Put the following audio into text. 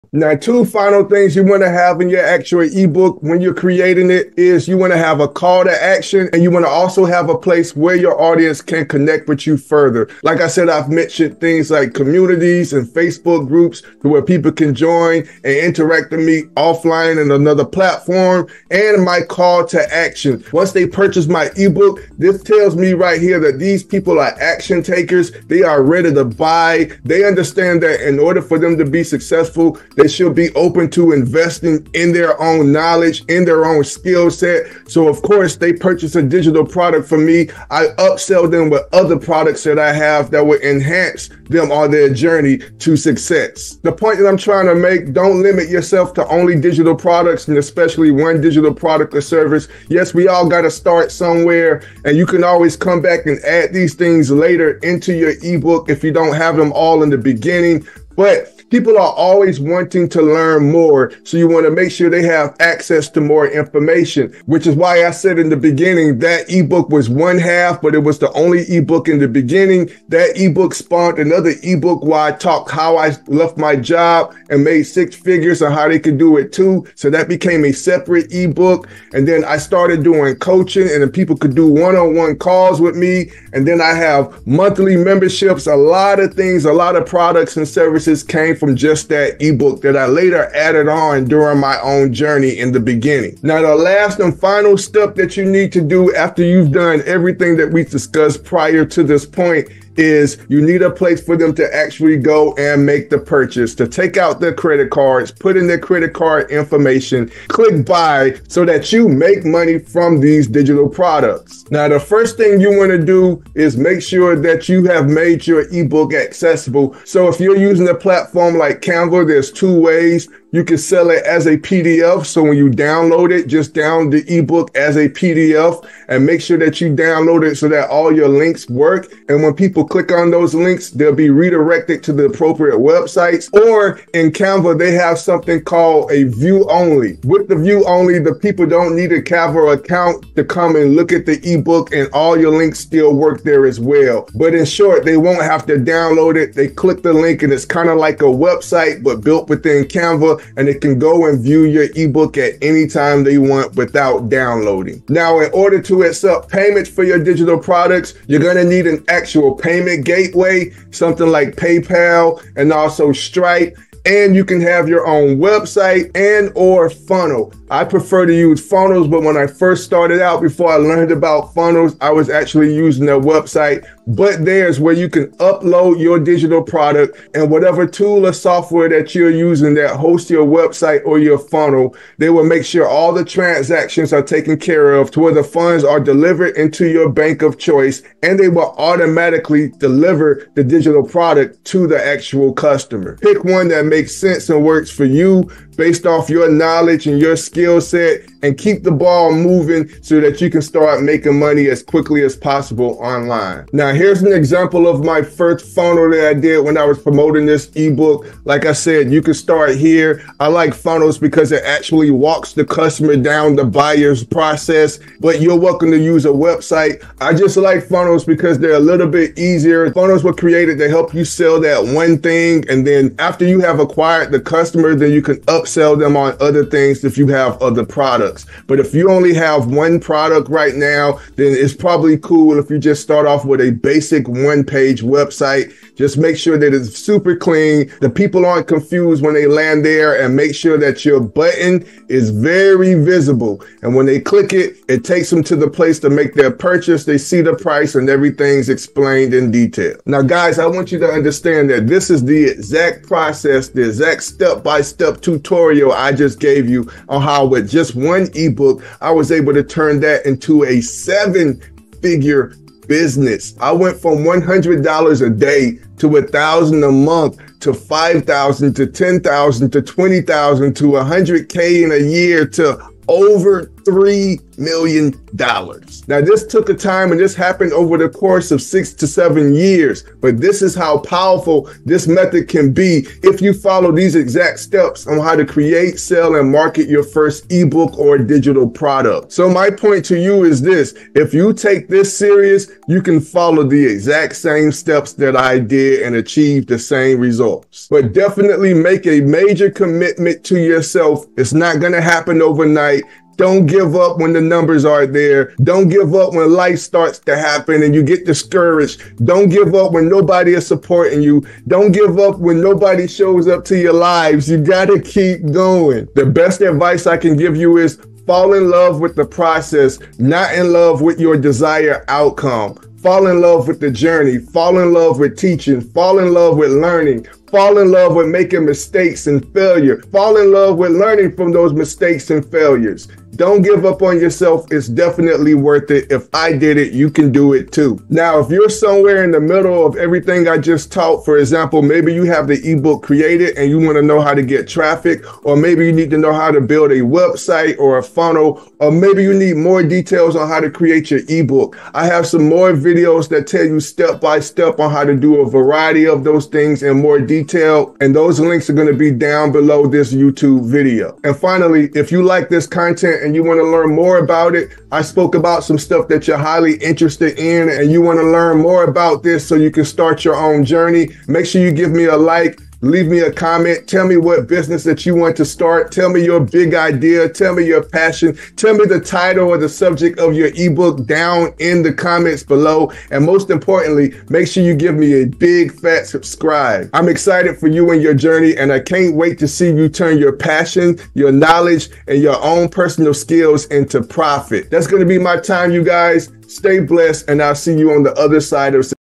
Now, two final things you want to have in your actual ebook when you're creating it is you want to have a call to action, and you want to also have a place where your audience can connect with you further. Like I said, I've mentioned things like communities and Facebook groups where people can join and interact with me offline in another platform, and my call to action. Once they purchase my ebook, this tells me right here that these people are action takers. They are ready to buy. They understand that in order for them to be successful, they should be open to investing in their own knowledge, in their own skill set. So of course, they purchase a digital product from me. I upsell them with other products that I have that will enhance them on their journey to success. The point that I'm trying to make, don't limit yourself to only digital products, and especially one digital product or service. Yes, we all got to start somewhere, and you can always come back and add these things later into your ebook if you don't have them all in the beginning. But people are always wanting to learn more, so you want to make sure they have access to more information, which is why I said in the beginning that ebook was one half, but it was the only ebook in the beginning. That ebook spawned another ebook where I talked how I left my job and made six figures and how they could do it too. So that became a separate ebook. And then I started doing coaching, and then people could do one-on-one calls with me. And then I have monthly memberships. A lot of things, a lot of products and services came from just that ebook that I later added on during my own journey in the beginning. Now, the last and final step that you need to do after you've done everything that we discussed prior to this point is you need a place for them to actually go and make the purchase, to take out their credit cards, put in their credit card information, click buy, so that you make money from these digital products. Now, the first thing you want to do is make sure that you have made your ebook accessible. So if you're using a platform like Canva, there's two ways. You can sell it as a PDF. So when you download it, just download the ebook as a PDF and make sure that you download it so that all your links work. And when people click on those links, they'll be redirected to the appropriate websites. Or in Canva, they have something called a view only. With the view only, the people don't need a Canva account to come and look at the ebook, and all your links still work there as well. But in short, they won't have to download it. They click the link and it's kind of like a website, but built within Canva, and they can go and view your ebook at any time they want without downloading. Now, in order to accept payments for your digital products, you're going to need an actual payment gateway, something like PayPal and also Stripe. And you can have your own website and or funnel. I prefer to use funnels, but when I first started out, before I learned about funnels, I was actually using their website. But there's where you can upload your digital product, and whatever tool or software that you're using that hosts your website or your funnel, they will make sure all the transactions are taken care of to where the funds are delivered into your bank of choice, and they will automatically deliver the digital product to the actual customer. Pick one that makes sense and works for you based off your knowledge and your skill set, and keep the ball moving so that you can start making money as quickly as possible online. Now, here's an example of my first funnel that I did when I was promoting this ebook. Like I said, you can start here. I like funnels because it actually walks the customer down the buyer's process, but you're welcome to use a website. I just like funnels because they're a little bit easier. Funnels were created to help you sell that one thing, and then after you have acquired the customer, then you can upsell them on other things if you have other products. But if you only have one product right now, then it's probably cool if you just start off with a basic one-page website. Just make sure that it's super clean, the people aren't confused when they land there, and make sure that your button is very visible. And when they click it, it takes them to the place to make their purchase. They see the price and everything's explained in detail. Now, guys, I want you to understand that this is the exact process, the exact step-by-step tutorial I just gave you on how with just one ebook, I was able to turn that into a 7-figure business. I went from $100 a day to $1,000 a month to $5,000 to $10,000 to $20,000 to $100K in a year to over $3 million. Now, this took a time and this happened over the course of 6 to 7 years, but this is how powerful this method can be if you follow these exact steps on how to create, sell, and market your first ebook or digital product. So my point to you is this: if you take this serious, you can follow the exact same steps that I did and achieve the same results. But definitely make a major commitment to yourself. It's not going to happen overnight. Don't give up when the numbers are there. Don't give up when life starts to happen and you get discouraged. Don't give up when nobody is supporting you. Don't give up when nobody shows up to your lives. You gotta keep going. The best advice I can give you is fall in love with the process, not in love with your desired outcome. Fall in love with the journey. Fall in love with teaching. Fall in love with learning. Fall in love with making mistakes and failure. Fall in love with learning from those mistakes and failures. Don't give up on yourself. It's definitely worth it. If I did it, you can do it too. Now, if you're somewhere in the middle of everything I just taught, for example, maybe you have the ebook created and you want to know how to get traffic, or maybe you need to know how to build a website or a funnel, or maybe you need more details on how to create your ebook. I have some more videos that tell you step by step on how to do a variety of those things in more detail, and those links are going to be down below this YouTube video. And finally, if you like this content and you want to learn more about it, I spoke about some stuff that you're highly interested in and you want to learn more about this so you can start your own journey, make sure you give me a like. Leave me a comment. Tell me what business that you want to start. Tell me your big idea. Tell me your passion. Tell me the title or the subject of your ebook down in the comments below. And most importantly, make sure you give me a big fat subscribe. I'm excited for you and your journey, and I can't wait to see you turn your passion, your knowledge, and your own personal skills into profit. That's going to be my time, you guys. Stay blessed, and I'll see you on the other side of